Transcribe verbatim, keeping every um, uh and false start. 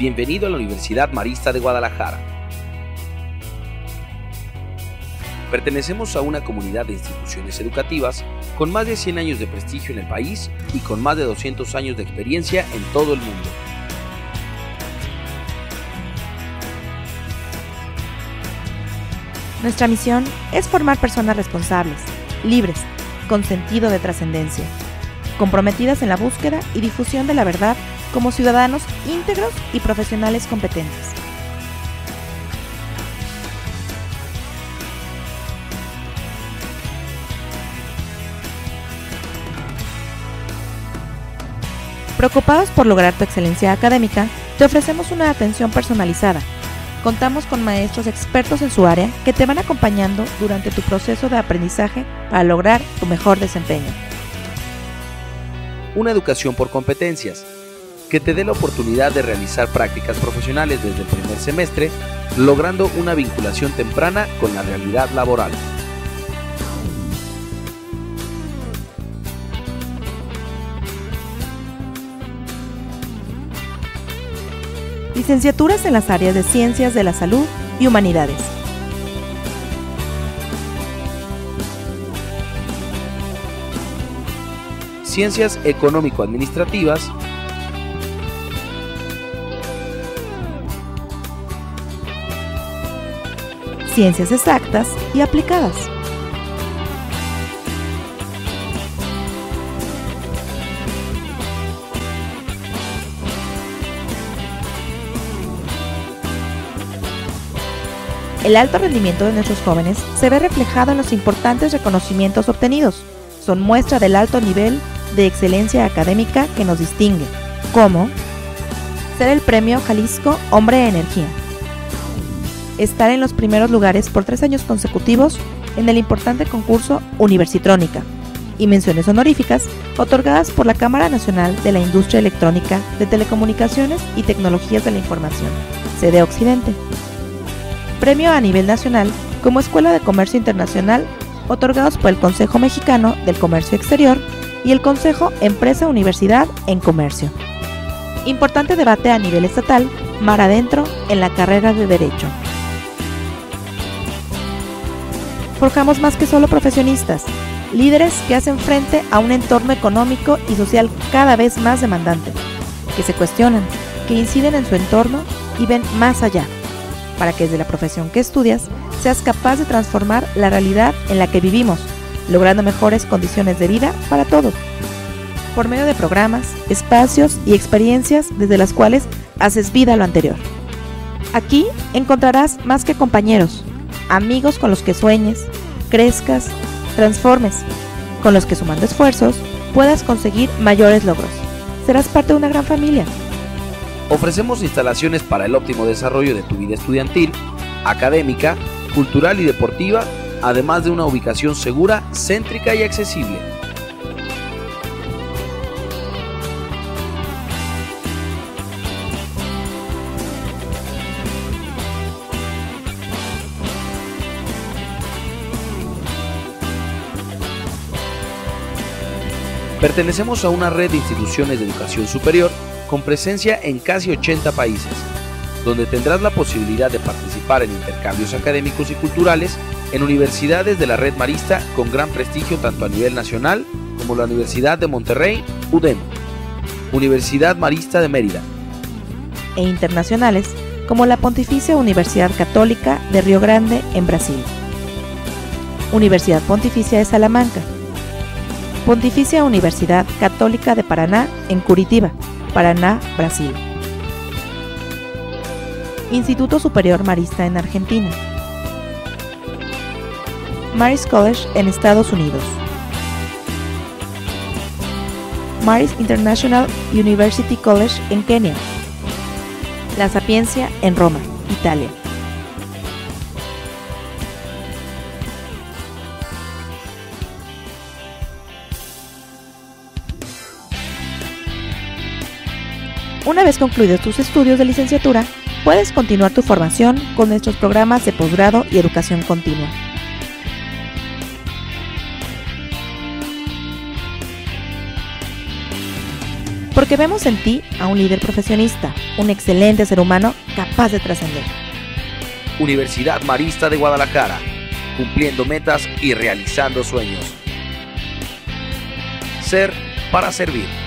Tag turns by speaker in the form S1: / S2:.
S1: Bienvenido a la Universidad Marista de Guadalajara. Pertenecemos a una comunidad de instituciones educativas con más de cien años de prestigio en el país y con más de doscientos años de experiencia en todo el mundo.
S2: Nuestra misión es formar personas responsables, libres, con sentido de trascendencia, comprometidas en la búsqueda y difusión de la verdad como ciudadanos íntegros y profesionales competentes. Preocupados por lograr tu excelencia académica, te ofrecemos una atención personalizada. Contamos con maestros expertos en su área que te van acompañando durante tu proceso de aprendizaje para lograr tu mejor desempeño.
S1: Una educación por competencias, que te dé la oportunidad de realizar prácticas profesionales desde el primer semestre, logrando una vinculación temprana con la realidad laboral.
S2: Licenciaturas en las áreas de Ciencias de la Salud y Humanidades.
S1: Ciencias económico-administrativas.
S2: Ciencias exactas y aplicadas. El alto rendimiento de nuestros jóvenes se ve reflejado en los importantes reconocimientos obtenidos. Son muestra del alto nivel de excelencia académica que nos distingue, como ser el Premio Jalisco Hombre de Energía, estar en los primeros lugares por tres años consecutivos en el importante concurso Universitrónica y menciones honoríficas otorgadas por la Cámara Nacional de la Industria Electrónica, de Telecomunicaciones y Tecnologías de la Información, sede Occidente. Premio a nivel nacional como Escuela de Comercio Internacional, otorgados por el Consejo Mexicano del Comercio Exterior y el Consejo Empresa-Universidad en Comercio. Importante debate a nivel estatal, mar adentro, en la carrera de Derecho. Forjamos más que solo profesionistas, líderes que hacen frente a un entorno económico y social cada vez más demandante, que se cuestionan, que inciden en su entorno y ven más allá, para que desde la profesión que estudias seas capaz de transformar la realidad en la que vivimos, logrando mejores condiciones de vida para todos, por medio de programas, espacios y experiencias desde las cuales haces vida a lo anterior. Aquí encontrarás más que compañeros, amigos con los que sueñes, crezcas, transformes, con los que sumando esfuerzos puedas conseguir mayores logros. Serás parte de una gran familia.
S1: Ofrecemos instalaciones para el óptimo desarrollo de tu vida estudiantil, académica, cultural y deportiva, además de una ubicación segura, céntrica y accesible. Pertenecemos a una red de instituciones de educación superior con presencia en casi ochenta países, donde tendrás la posibilidad de participar en intercambios académicos y culturales en universidades de la red marista con gran prestigio tanto a nivel nacional como la Universidad de Monterrey, U D E M, Universidad Marista de Mérida,
S2: e internacionales como la Pontificia Universidad Católica de Río Grande en Brasil, Universidad Pontificia de Salamanca, Pontificia Universidad Católica de Paraná en Curitiba, Paraná, Brasil. Instituto Superior Marista en Argentina. Marist College en Estados Unidos. Marist International University College en Kenia. La Sapienza en Roma, Italia. Una vez concluidos tus estudios de licenciatura, puedes continuar tu formación con nuestros programas de posgrado y educación continua. porque vemos en ti a un líder profesionista, un excelente ser humano capaz de trascender.
S1: Universidad Marista de Guadalajara, cumpliendo metas y realizando sueños. Ser para servir.